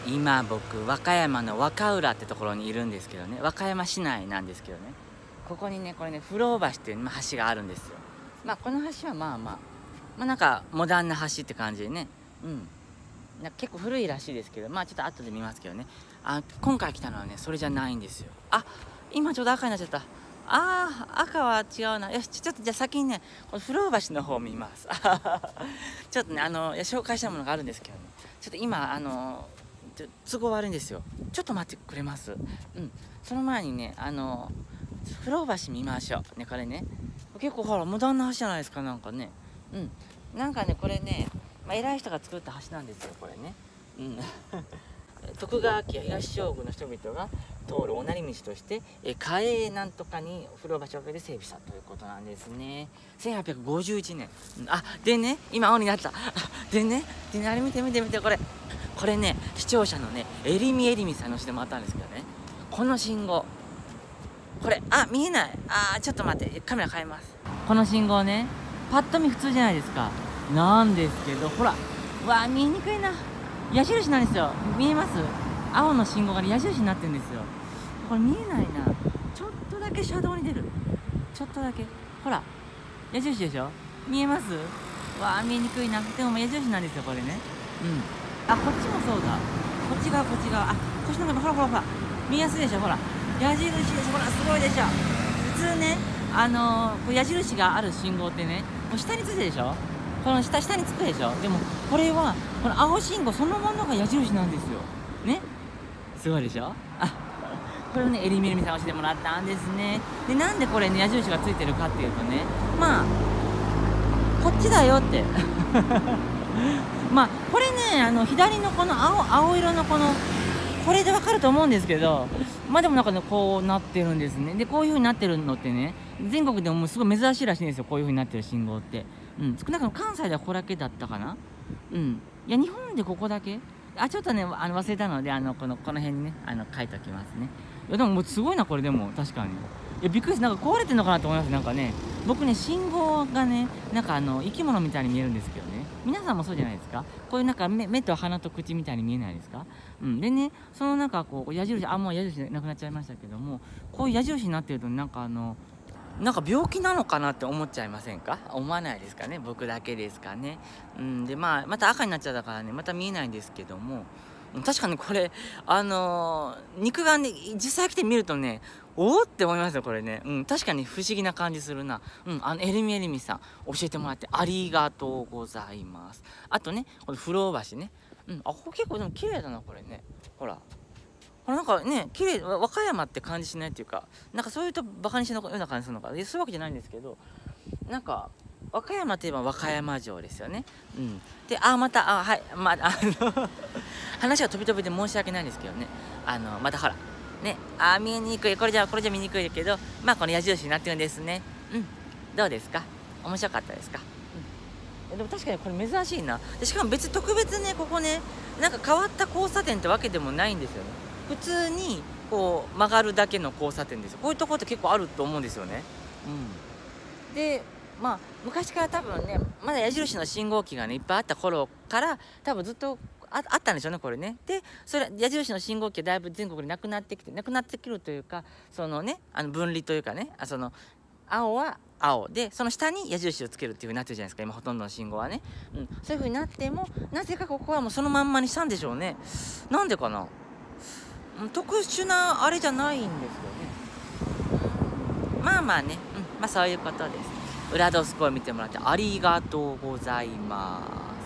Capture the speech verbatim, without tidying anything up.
今僕和歌山の和歌浦ってところにいるんですけどね、和歌山市内なんですけどね、ここにねこれね不老橋っていう、まあ、橋があるんですよ。まあこの橋はまあまあまあなんかモダンな橋って感じでね、うんなんか結構古いらしいですけど、まあちょっと後で見ますけどね。あ今回来たのはねそれじゃないんですよ。あ今ちょうど赤になっちゃった。あー赤は違うな。よしちょっとじゃあ先にねこの不老橋の方を見ます。ちょっとねあのいや紹介したものがあるんですけどね、ちょっと今あのちょ都合悪いんですよ。ちょっと待ってくれます。うんその前にねあの不老橋見ましょうね。これね結構ほらモダンな橋じゃないですか。なんかねうんなんかねこれね、まあ、偉い人が作った橋なんですよこれね。うん徳川家東将軍の人々が通るおなり道としてえ嘉永なんとかに不老橋をで整備したということなんですね。せんはっぴゃくごじゅういちねん。あでね今青になった。でねでねあれ見て見て見てこれこれね視聴者のねえりみえりみさんのしてもらったんですけどね、この信号これあ見えない。あーちょっと待ってカメラ変えます。この信号ねパッと見普通じゃないですか。なんですけどほらうわ見えにくいな。矢印なんですよ。見えます？青の信号が矢印になってるんですよ。これ見えないな。ちょっとだけ車道に出る。ちょっとだけほら矢印でしょ。見えます？わあ見えにくいな。でも矢印なんですよこれね。うんあこっちもそうだ。こっち側こっち側あこっちの方がほらほらほら見やすいでしょ。ほら矢印でしょ。ほらすごいでしょ。普通ねあのー、こう矢印がある信号ってねこう下についてるでしょ。この下下につくでしょ。でもこれはこの青信号そのものが矢印なんですよね。すごいでしょ。あこれをねえりみえりみさん教えてもらったんですね。でなんでこれね矢印がついてるかっていうとねまあこっちだよってまあこれねあの左のこの青青色のこのこれでわかると思うんですけど、まあでもなんかねこうなってるんですね。でこういう風になってるのってね全国でももうすごい珍しいらしいんですよ。こういう風になってる信号って、うん、少なくとも関西ではここだけだったかな。うんいや日本でここだけあちょっとねあの忘れたのであのこのこの辺にねあの書いておきますね。いやでももうすごいなこれ。でも確かにいやびっくりしてなんか壊れてんのかなと思います。なんかね僕ね信号がねなんかあの生き物みたいに見えるんですけどね、皆さんもそうじゃないですか。こういうなんか 目, 目と鼻と口みたいに見えないですか。うんでねそのなんかこう矢印あもう矢印なくなっちゃいましたけども、こういう矢印になってるとなんかあのなんか病気なのかなって思っちゃいませんか。思わないですかね。僕だけですかね。うんでまあまた赤になっちゃったからねまた見えないんですけども、確かにこれあのー、肉眼で実際来てみるとねおおって思いますよこれね。うん確かに不思議な感じするな。うんあのエリミエリミさん教えてもらってありがとうございます。あとねこの不老橋ね、うんあここ結構でも綺麗だなこれね。ほらこれなんかね綺麗和歌山って感じしないっていうか、なんかそういうとバカにしのような感じするのかな。そういうわけじゃないんですけど、なんか和歌山といえば和歌山城ですよね。うんであまたあはいまああの話が飛び飛びで申し訳ないんですけどね、あのまたほらねあ見えにくいこれじゃこれじゃ見にくいけどまあこの矢印になってるんですね。うんどうですか。面白かったですか。うん、でも確かにこれ珍しいな。でしかも別に特別ねここねなんか変わった交差点ってわけでもないんですよね。普通にこう曲がるだけの交差点ですよ。こういうところって結構あると思うんですよね。うん、でまあ昔から多分ねまだ矢印の信号機がねいっぱいあった頃から多分ずっと あ, あったんでしょうねこれね。でそれ矢印の信号機がだいぶ全国でなくなってきてなくなってくるというかそのねあの分離というかねあその青は青でその下に矢印をつけるっていう風になってるじゃないですか今ほとんどの信号はね。うん、そういう風になってもなぜかここはもうそのまんまにしたんでしょうね。なんでかな。特殊なあれじゃないんですよね。まあまあね、うん、まあそういうことです。裏ドスコイ見てもらってありがとうございます。